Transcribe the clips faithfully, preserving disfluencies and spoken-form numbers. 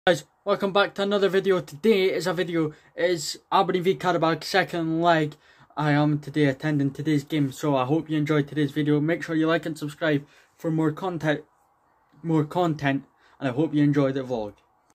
Guys, welcome back to another video. Today is a video is Aberdeen v Qarabag second leg. I am today attending today's game, so I hope you enjoyed today's video. Make sure you like and subscribe for more content, more content, and I hope you enjoy the vlog.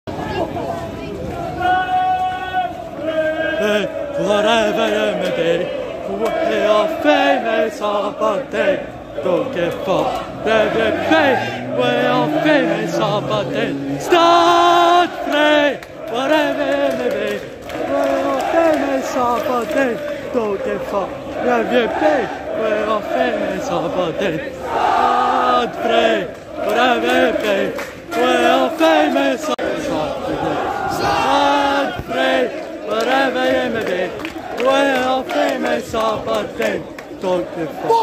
Hey, whatever you may be, we are famous Aberdeen. Don't give up, baby, we are famous Aberdeen. Start free, whatever it may be, we are famous Aberdeen. Don't give up, baby, we are famous Aberdeen. Start free, whatever it be, we are famous Aberdeen. Start free, whatever it may be, we are famous Aberdeen. Don't give up.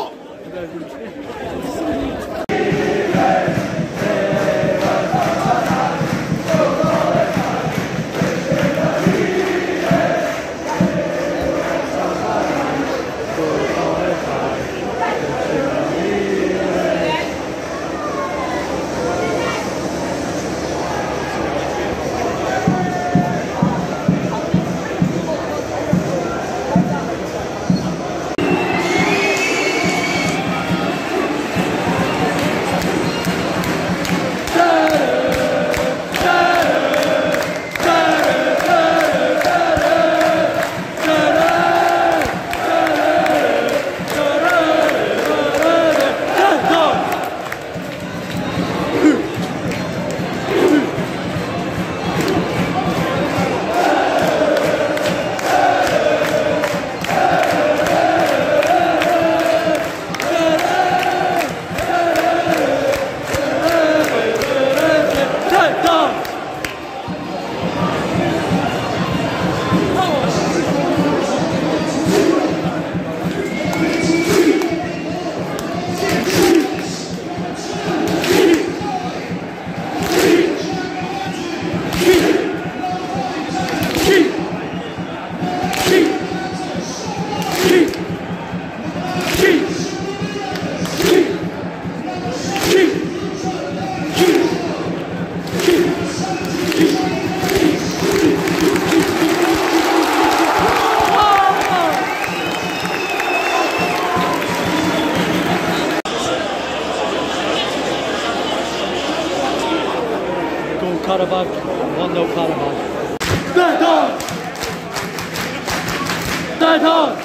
Qarabag, one nil Qarabag. Dead on! Dead on!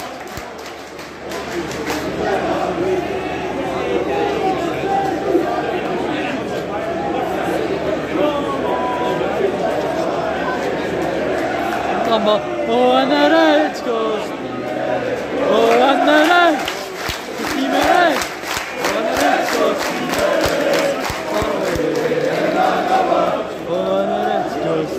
Oh, and the Reds goes. Oh, and the Reds. The team of Reds. Oh, and the Reds goes. Oh, and the Reds goes.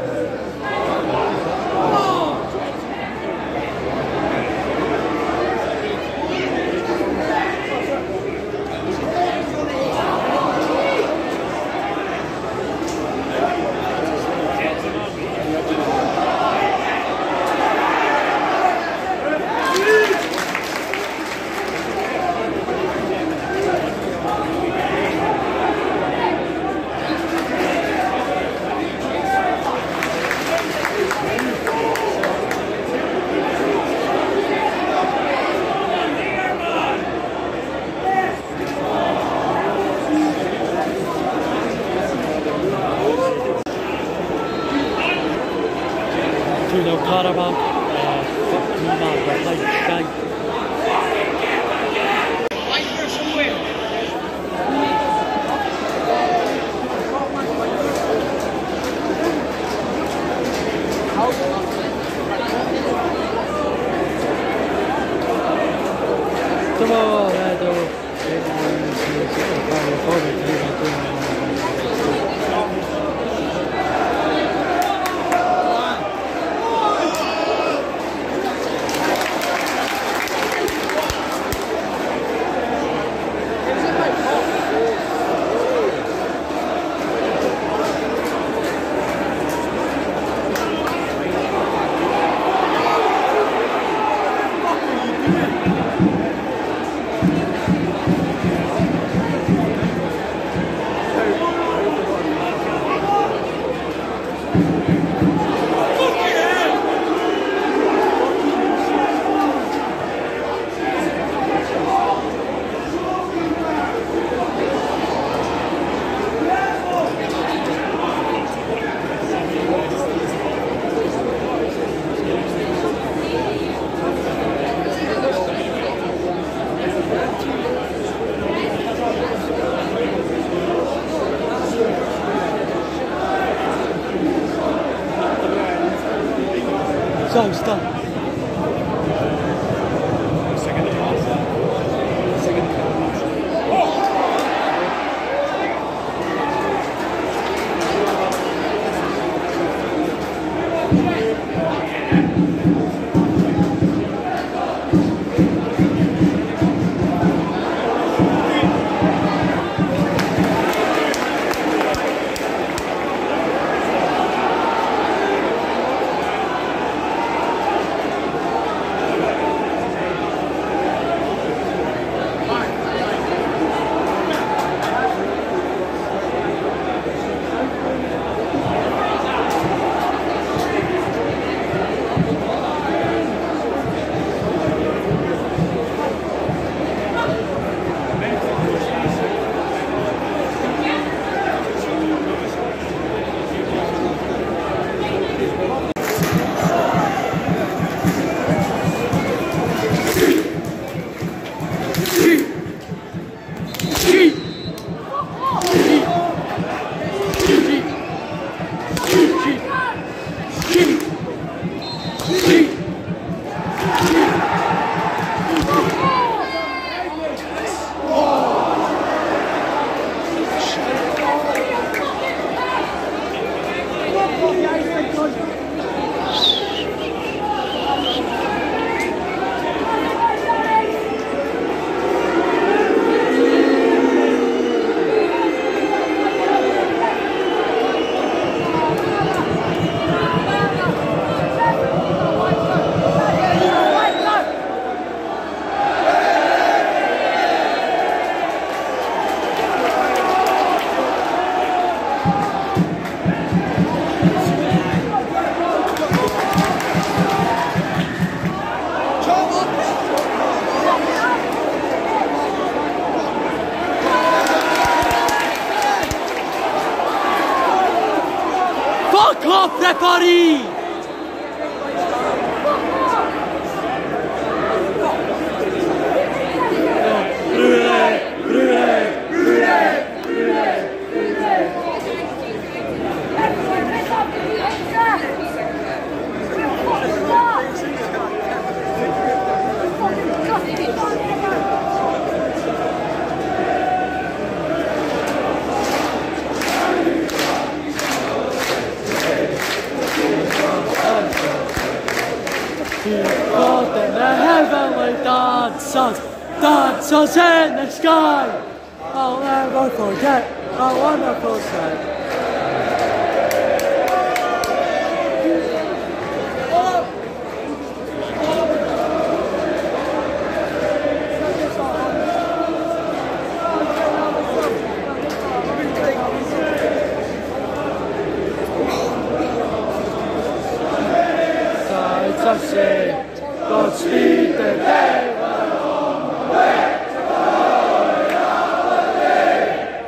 two nil Qarabag, uh, fuck me man, we're playing shag. Come on, Edo. So stop. Fuck off, referee! God, in the heavenly dancers, dancers in the sky. I'll never forget a wonderful sight. Godspeed the day we're on the way to glory, Aberdeen.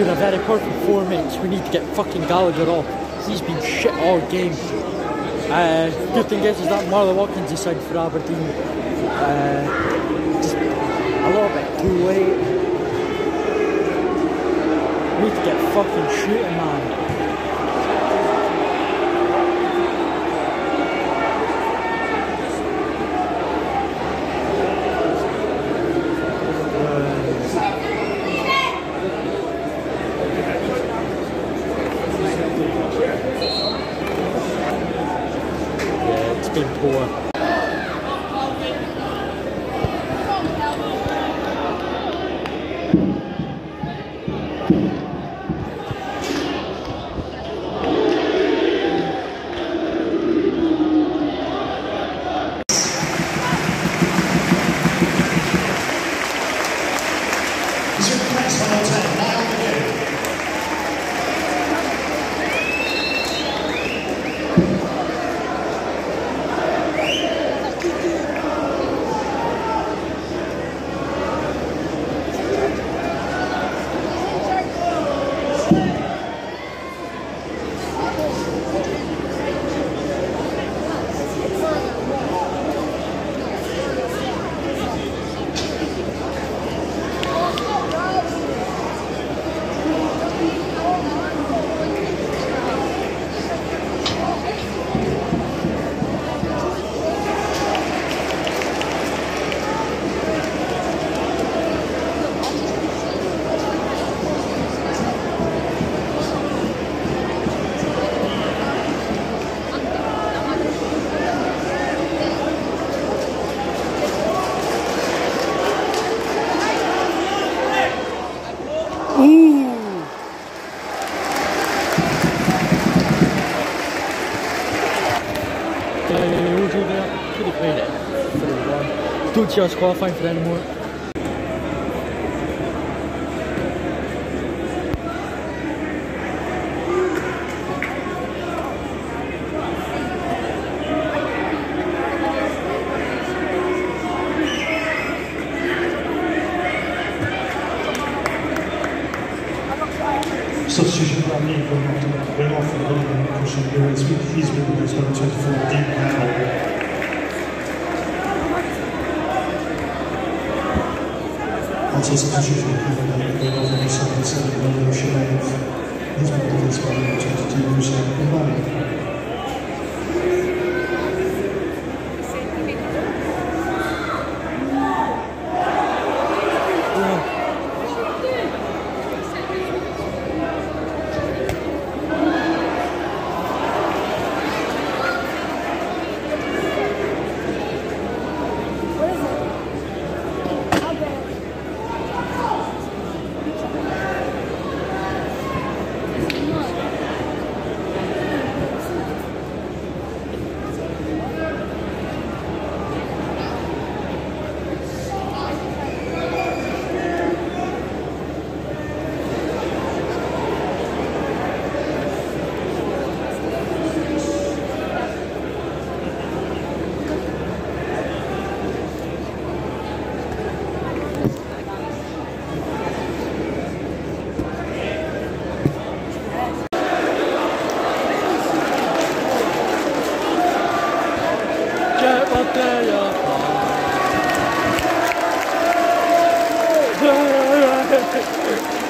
been a very poor performance. We need to get fucking Gallagher off. He's been shit all game. Uh, good thing is, is that Marlon Watkins is signed for Aberdeen. Uh, just a little bit too late. We need to get fucking shooting, man. Poor. Don't see us qualifying for that anymore. Substitution for Aberdeen went off for the London cushion. He's been the best number twenty-four, deep now. Also substitution went off for the seventy-seven, London Shemaev. He's been the best number twenty-two, Hussein. Yeah.